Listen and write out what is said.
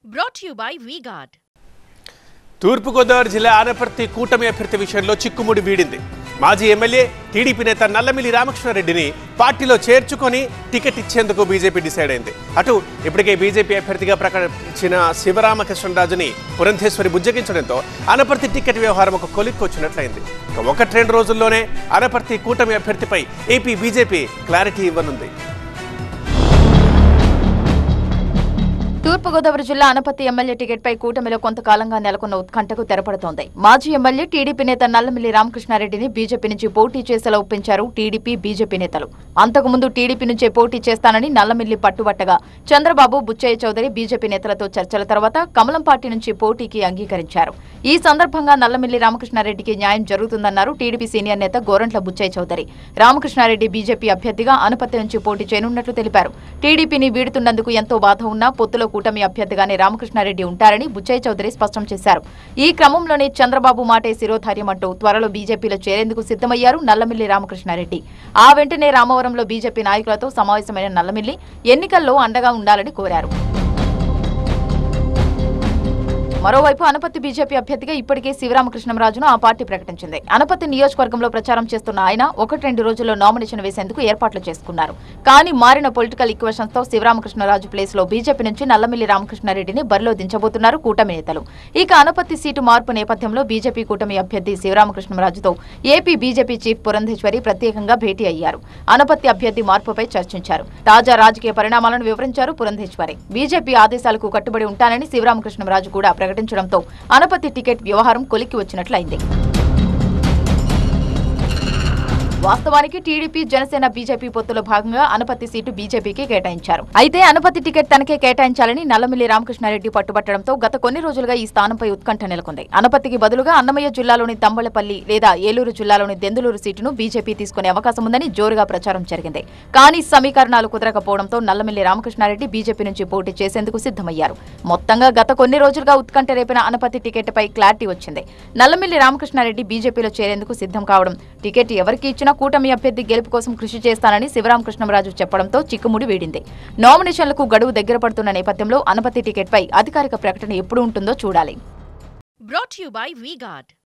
Brought to you by V-Guard. తూర్పుగోదావరి జిల్లా ఆనపర్తి కూటమి అభ్యర్థి విషయంలో చిక్కుముడి వీడింది. మాజీ ఎమ్మెల్యే టీడీపీ నేత నల్లమిల్లి రామకృష్ణారెడ్డిని పార్టీలో చేర్చుకొని టికెట్ ఇచ్చేందుకు బీజేపీ డిసైడ్ అయింది. అటు ఇప్పటికే బీజేపీ అభ్యర్థిగా ప్రకటించిన శివరామకృష్ణరాజుని పురంధేశ్వరి బుజ్జగించడంతో ఆనపర్తి టికెట్ వ్యవహారం ఒక కొలిక్కొచ్చినట్లయింది. ఒకటి రెండు రోజుల్లోనే ఆనపర్తి కూటమి అభ్యర్థిపై ఏపీ బీజేపీ క్లారిటీ ఇవ్వనుంది. తూర్పుగోదావరి జిల్లా అనపర్తి ఎమ్మెల్యే టికెట్పై కూటమిలో కొంతకాలంగా నెలకొన్న ఉత్కంఠకు తెరపడుతోంది. మాజీ ఎమ్మెల్యే టీడీపీ నేత నల్లమిల్లి రామకృష్ణారెడ్డిని బీజేపీ నుంచి పోటీ చేసేలా ఒప్పించారు టీడీపీ బీజేపీ నేతలు. అంతకుముందు టీడీపీ నుంచే పోటీ చేస్తానని నల్లమిల్లి పట్టుబట్టగా చంద్రబాబు, బుచ్చయ్య చౌదరి బీజేపీ నేతలతో చర్చల తర్వాత కమలం పార్టీ నుంచి పోటీకి అంగీకరించారు. ఈ సందర్భంగా నల్లమిల్లి రామకృష్ణారెడ్డికి న్యాయం జరుగుతుందన్నారు టీడీపీ సీనియర్ నేత గోరంట్ల బుచ్చయ్య చౌదరి. రామకృష్ణారెడ్డి బీజేపీ అభ్యర్థిగా అనపర్తి నుంచి పోటీ చేయనున్నట్లు తెలిపారు. టీడీపీని వీడుతున్నందుకు ఎంతో బాధ ఉన్నా పొత్తులో కూటమి అభ్యర్థిగానే రామకృష్ణారెడ్డి ఉంటారని బుచ్చయ్య చౌదరి స్పష్టం చేశారు. ఈ క్రమంలోనే చంద్రబాబు మాటే శిరోధార్యం అంటూ త్వరలో బీజేపీలో చేరేందుకు సిద్ధమయ్యారు నల్లమిల్లి రామకృష్ణారెడ్డి. ఆ వెంటనే రామవరంలో బీజేపీ నాయకులతో సమావేశమైన నల్లమిల్లి ఎన్నికల్లో అండగా ఉండాలని కోరారు. మరోవైపు అనపర్తి బీజేపీ అభ్యర్థిగా ఇప్పటికే శివరామకృష్ణరాజును ఆ పార్టీ ప్రకటించింది. అనపర్తి నియోజకవర్గంలో ప్రచారం చేస్తున్న ఆయన ఒకటి రెండు రోజుల్లో నామినేషన్ వేసేందుకు ఏర్పాట్లు చేసుకున్నారు. కానీ మారిన పొలిటికల్ ఈక్వేషన్స్ తో శివరామకృష్ణరాజు ప్లేస్ లో బీజేపీ నుంచి నల్లమిల్లి రామకృష్ణారెడ్డిని బరిలో దించబోతున్నారు కూటమి నేతలు. ఇక అనపర్తి సీటు మార్పు నేపథ్యంలో బీజేపీ కూటమి అభ్యర్థి శివరామకృష్ణరాజుతో ఏపీ బీజేపీ చీఫ్ పురంధేశ్వరి ప్రత్యేకంగా భేటీ అయ్యారు. అనపర్తి అభ్యర్థి మార్పుపై చర్చించారు. తాజా రాజకీయ పరిణామాలను వివరించారు పురంధేశ్వరి. బీజేపీ ఆదేశాలకు కట్టుబడి ఉంటానని శివరామకృష్ణరాజు కూడా ప్రకటించడంతో అనపర్తి టికెట్ వ్యవహారం కొలిక్కి వచ్చినట్లయింది. వాస్తవానికి టీడీపీ, జనసేన, బీజేపీ పొత్తులో భాగంగా అనపర్తి సీటు బీజేపీకి కేటాయించారు. అయితే అనపర్తి టికెట్ తనకే కేటాయించాలని నల్లమిల్లి రామకృష్ణారెడ్డి పట్టుబట్టడంతో గత కొన్ని రోజులుగా ఈ స్థానంపై ఉత్కంఠ నెలకొంది. అనపర్తికి బదులుగా అన్నమయ్య జిల్లాలోని తంబళ్లపల్లి లేదా ఏలూరు జిల్లాలోని దెందులూరు సీటును బీజేపీ తీసుకునే అవకాశం ఉందని జోరుగా ప్రచారం జరిగింది. కానీ సమీకరణాలు కుదరకపోవడంతో నల్లమిల్లి రామకృష్ణారెడ్డి బీజేపీ నుంచి పోటీ చేసేందుకు సిద్ధమయ్యారు. మొత్తంగా గత కొన్ని రోజులుగా ఉత్కంఠ రేపిన అనపర్తి టికెట్పై క్లారిటీ వచ్చింది. నల్లమిల్లి రామకృష్ణారెడ్డి బీజేపీలో చేరేందుకు సిద్ధం కావడం, టికెట్ ఎవరికి ఇచ్చినా కూటమి అభ్యర్థి గెలుపు కోసం కృషి చేస్తానని శివరామకృష్ణరాజు చెప్పడంతో చిక్కుముడి వీడింది. నామినేషన్లకు గడువు దగ్గర పడుతున్న నేపథ్యంలో అనపర్తి టికెట్పై అధికారిక ప్రకటన ఎప్పుడు ఉంటుందో చూడాలి. Brought to you by V-Guard.